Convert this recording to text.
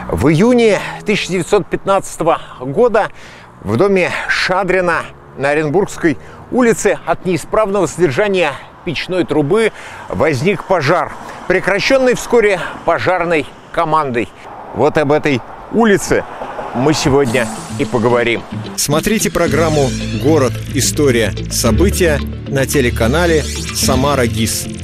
В июне 1915 года в доме Шадрина на Оренбургской улице от неисправного содержания печной трубы возник пожар, прекращенный вскоре пожарной командой. Вот об этой улице мы сегодня и поговорим. Смотрите программу «Город. История. События» на телеканале «Самара ГИС».